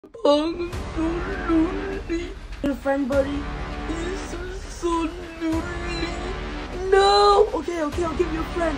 Your friend, buddy, is so lonely. No. Okay, I'll give you a friend.